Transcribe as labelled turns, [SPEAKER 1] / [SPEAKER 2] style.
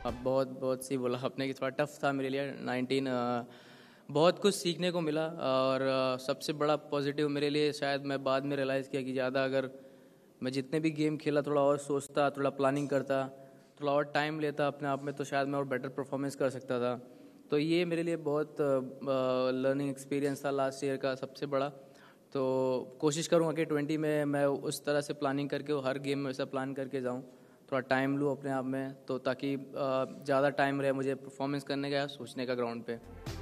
[SPEAKER 1] अब बहुत बहुत सी बोला आपने कि थोड़ा टफ था मेरे लिए 19। बहुत कुछ सीखने को मिला और सबसे बड़ा पॉजिटिव मेरे लिए शायद मैं बाद में रियलाइज़ किया कि ज़्यादा अगर मैं जितने भी गेम खेला थोड़ा और सोचता, थोड़ा प्लानिंग करता, थोड़ा और टाइम लेता अपने आप में, तो शायद मैं और बेटर परफॉर्मेंस कर सकता था। तो ये मेरे लिए बहुत लर्निंग एक्सपीरियंस था लास्ट ईयर का सबसे बड़ा। तो कोशिश करूँगा कि 20 में मैं उस तरह से प्लानिंग करके हर गेम में वैसा प्लान करके जाऊँ, थोड़ा टाइम लूँ अपने आप में, तो ताकि ज़्यादा टाइम रहे मुझे परफॉर्मेंस करने का या सोचने का ग्राउंड पे।